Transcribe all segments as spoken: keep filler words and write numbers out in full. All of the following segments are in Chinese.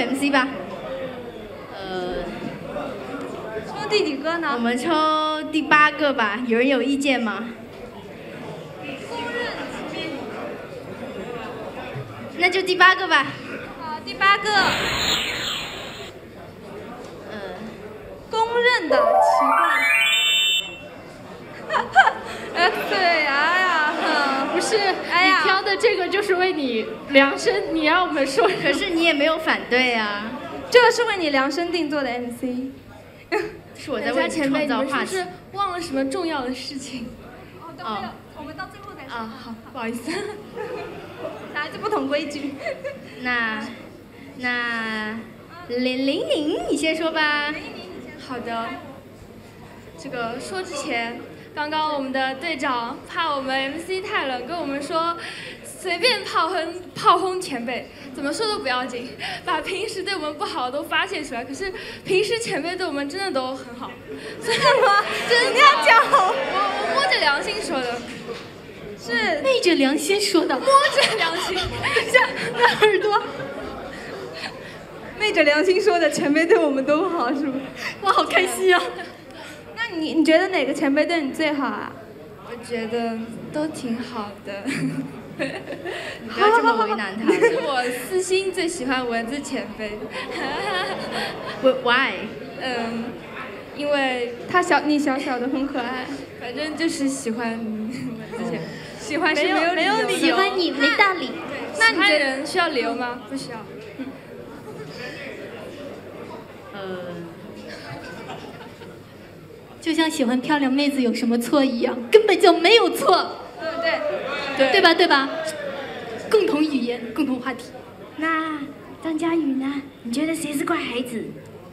M C 吧。 呃，抽第几个呢？ 我们抽第八个吧，有人有意见吗？那就第八个吧。 好，第八个。 嗯， 公认的奇怪。哎，对呀呀， 不是， 哎呀， 你挑的这个就是为你量身，你让我们说， 可是你也没有反对啊。 这个是为你量身定做的 M C。 是我在为你创造话题。 是忘了什么重要的事情？ 哦，都没有，我们到最后才说。 啊，好，不好意思。 来自不同规矩。 那那玲玲玲，你先说吧。 好的。这个说之前，刚刚我们的队长怕我们 M C 太冷，跟我们说随便炮轰炮轰前辈，怎么说都不要紧，把平时对我们不好都发泄出来。可是平时前辈对我们真的都很好，真的吗？真的你要讲我我摸着良心说的。是昧着良心说的， 摸着良心，等一下，那耳朵， 昧着良心说的，前辈对我们都好，是不？ 我好开心啊！ 那你你觉得哪个前辈对你最好啊？ 我觉得都挺好的。 你不要这么为难他。 是我私心最喜欢蚊子前辈。 Why？ 嗯，因为他小，你小小的很可爱。 反正就是喜欢蚊子前辈。喜欢是没有没有理由， 喜欢你没道理。 那你觉得人需要理由吗？不需要。 呃， 就像喜欢漂亮妹子有什么错一样，根本就没有错。 对对对， 对吧？对吧？共同语言，共同话题。 那张佳宇呢？你觉得谁是乖孩子？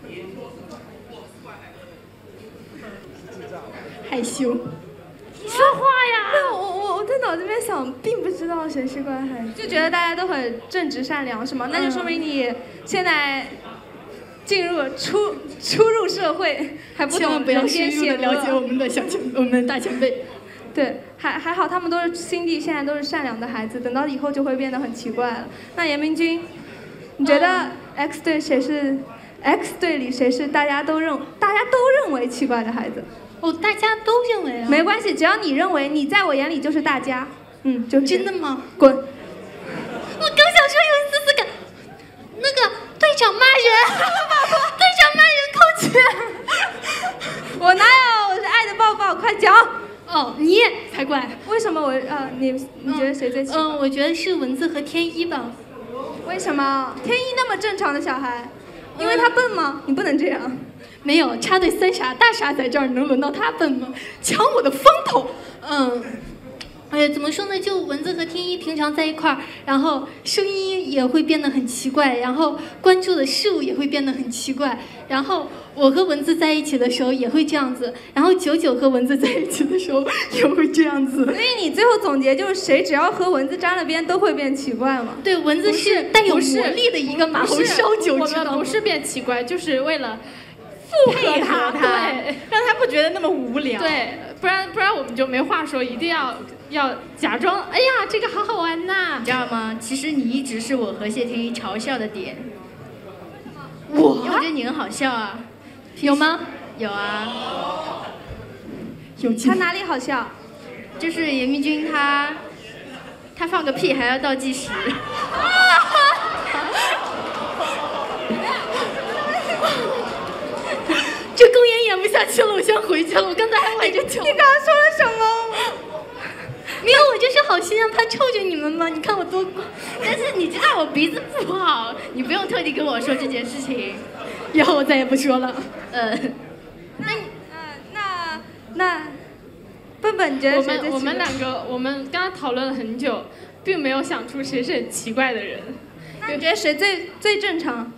害羞。 说话呀！ 那我我我在脑子里面想，并不知道谁是乖孩子，就觉得大家都很正直善良，是吗？那就说明你现在进入初初入社会，还不懂千万不要人深入的间险了解我恶。 们的小前，我们的大前辈。 对，还还好，他们都是心地现在都是善良的孩子，等到以后就会变得很奇怪了。那严明君，你觉得 X 队谁是 X 队里谁是大家都认大家都认为奇怪的孩子？ 哦，大家都认为啊。 没关系，只要你认为，你在我眼里就是大家。嗯，就是真的吗？ 滚！ 我刚想说有一丝丝感，那个队长骂人，队长骂人扣钱。 我哪有？我是爱的抱抱，快讲。 哦，你也才怪。 为什么我呃，你你觉得谁最奇怪？ 嗯，我觉得是蚊子和天一吧。 为什么？天一那么正常的小孩，因为他笨吗？你不能这样。 没有，插队三傻大傻在这儿，能轮到他笨吗？抢我的风头。嗯。哎呀，怎么说呢？就蚊子和天一平常在一块儿，然后声音也会变得很奇怪，然后关注的事物也会变得很奇怪。然后我和蚊子在一起的时候也会这样子，然后九九和蚊子在一起的时候也会这样子。 所以你最后总结就是，谁只要和蚊子沾了边，都会变奇怪吗？ 对，蚊子是带有魔力的一个马猴烧酒， 我知道吗？ 们不是变奇怪，就是为了附和他，对， 让他不觉得那么无聊。 对，不然不然我们就没话说，一定要要假装，哎呀，这个好好玩呐， 你知道吗？其实你一直是我和谢天一嘲笑的点。 我因为我觉得你很好笑啊。 有吗？ 有啊。 有他哪里好笑？ 就是严明君他，他放个屁还要倒计时。 这公演演不下去了，我先回去了。我刚才还挽着脚。 你刚刚说了什么？ 没有，我就是好心让他臭着你们嘛。你看我多乖。 但是你知道我鼻子不好，你不用特地跟我说这件事情。 以后我再也不说了。 呃， 那呃那那，笨笨，你觉得我谁最奇怪？ 们我们两个，我们刚刚讨论了很久，并没有想出谁是很奇怪的人。 那你觉得谁最最正常？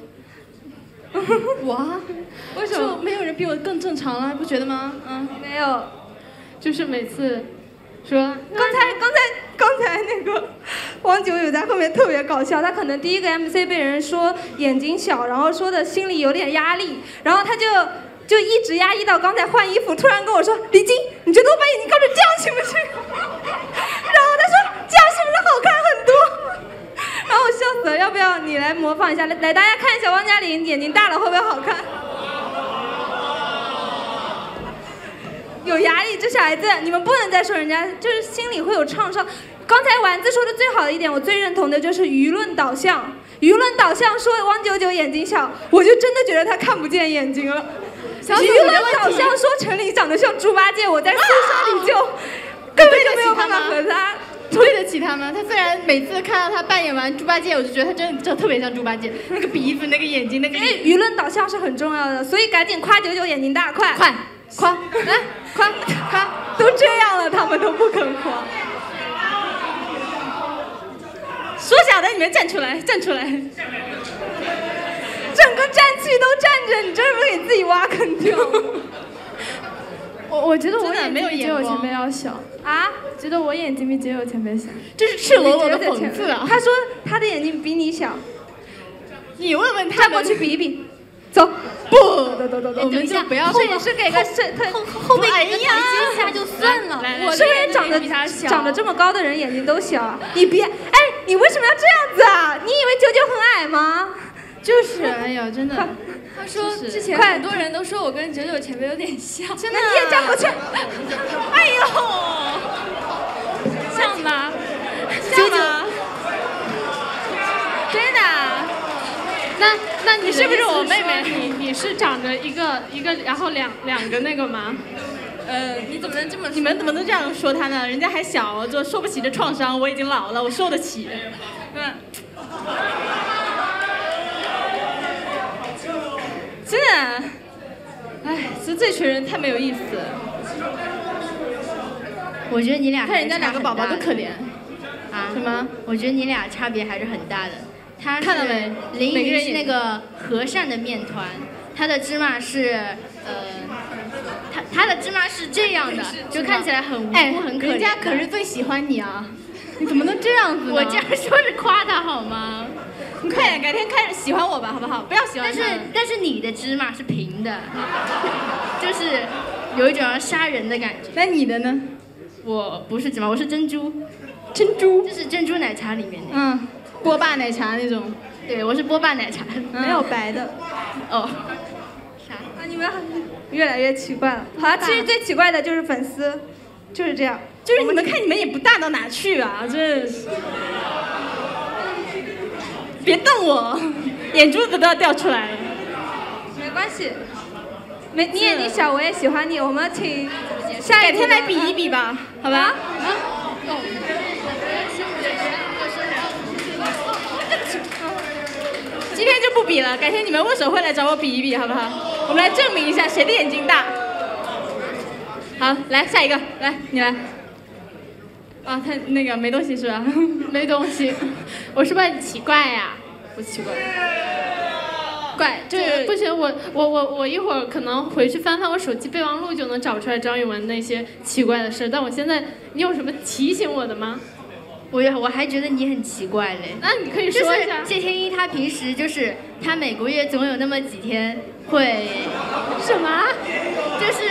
我？ 为什么？ 就没有人比我更正常了，不觉得吗？嗯， 没有。 就是每次说， 刚才刚才刚才那个王九有在后面特别搞笑，他可能第一个 M C 被人说眼睛小，然后说的心里有点压力，然后他就就一直压抑到刚才换衣服，突然跟我说李晶，你觉得我把眼睛搞成这样行不行？然后他说这样是不是好看很多？然后我笑死死了！要不要你来模仿一下？来，来大家看一下汪嘉玲眼睛大了会不会好看？有压力，这小孩子，你们不能再说人家，就是心里会有创伤。刚才丸子说的最好的一点，我最认同的就是舆论导向。舆论导向说汪九九眼睛小，我就真的觉得他看不见眼睛了。舆论导向说陈琳长得像猪八戒，我在宿舍里就根本就没有办法和他。 对得起他吗？他虽然每次看到他扮演完猪八戒，我就觉得他真的真的特别像猪八戒，那个鼻子、那个眼睛、那个。 因为舆论导向是很重要的，所以赶紧夸九九眼睛大，快快夸， 来夸夸，都这样了，他们都不肯夸。 说假的，你们站出来，站出来！整个战区都站着，你这是不是给自己挖坑跳？我我觉得我眼睛比结友前辈要小啊，觉得我眼睛比结友前辈小， 这是赤裸裸的讽刺啊！ 他说他的眼睛比你小， 你问问他， 站过去比一比，走。 不，走走走走，我们就不要。 这也是给个是后后背一个台阶下就算了。 我是不是长得长得这么高的人眼睛都小啊？你别，哎，你为什么要这样子啊？你以为九九很矮吗？ 就是，哎呀，真的。 他说之前很多人都说我跟九九前辈有点像， 真的，你也站过去。 哎呦，像吗？像吗？真的？ 那那你是不是我妹妹？你你是长着一个一个，然后两两个那个吗？ 呃，你怎么能这么？ 你们怎么能这样说他呢？人家还小，就受不起这创伤。我已经老了，我受得起。嗯。真的，哎，其实这群人太没有意思了。 我觉得你俩看人家两个宝宝都可怜。 啊？ 什么？ 我觉得你俩差别还是很大的。他看到没？ 林云是那个和善的面团，他的芝麻是呃，他他的芝麻是这样的，就看起来很无辜、哎、很可怜。 人家可是最喜欢你啊！你怎么能这样子呢？ 我这样说是夸他好吗？ 你快点，改天开始喜欢我吧，好不好？不要喜欢他。 但是但是你的芝麻是平的，就是有一种要杀人的感觉。 那你的呢？ 我不是芝麻，我是珍珠。 珍珠？ 就是珍珠奶茶里面的。 嗯，波霸奶茶那种。 对，我是波霸奶茶， 没有白的。 哦。 啥？啊，你们越来越奇怪了。好了，其实最奇怪的就是粉丝，就是这样。 就是你们看你们也不大到哪去啊，真是。别瞪我，眼珠子都要掉出来了。 没关系，没你眼睛小，我也喜欢你。我们请下改天来比一比吧，好吧？啊。今天就不比了，改天你们握手会来找我比一比，好不好？我们来证明一下谁的眼睛大。好，来下一个，来你来。啊，他那个没东西是吧？ 没东西，我是不是很奇怪呀？不奇怪， 怪就是不行，我我我我一会儿可能回去翻翻我手机备忘录就能找出来张雨雯那些奇怪的事，但我现在你有什么提醒我的吗？ 我我还觉得你很奇怪嘞。 那你可以说一下。 谢天一他平时就是他每个月总有那么几天会什么？ 就是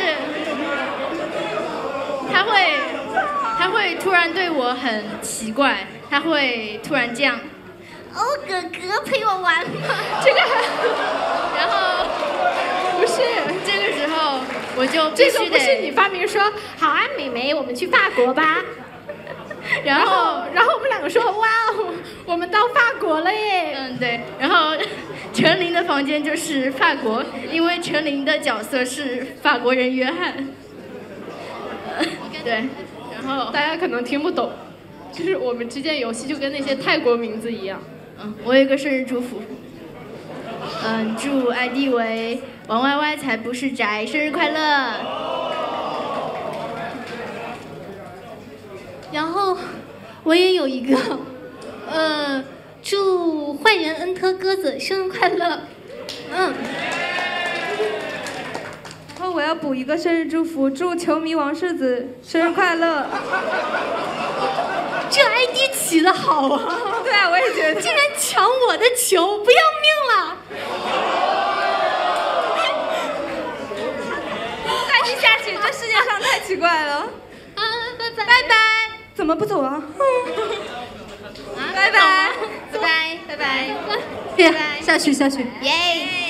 他会。他会突然对我很奇怪，他会突然这样，哦，哥哥陪我玩吗？这个，然后不是这个时候我就这个不是你发明说好啊，美眉，我们去法国吧。然后然后我们两个说哇哦，我们到法国了耶。 嗯对，然后陈琳的房间就是法国，因为陈琳的角色是法国人约翰。对。然后大家可能听不懂，就是我们之间游戏就跟那些泰国名字一样。 嗯，我有一个生日祝福。嗯，祝 I D 为王歪歪才不是宅，生日快乐。 然后我也有一个，呃，祝坏人恩特鸽子生日快乐。嗯。 然后我要补一个生日祝福，祝球迷王世子生日快乐。 这 I D 起得好啊！ 对啊，我也觉得。 竟然抢我的球，不要命了！ 赶紧下去，这世界上太奇怪了。 啊，拜拜， 拜拜。 怎么不走啊？ 拜拜，拜拜，拜拜， 别下去下去。 耶。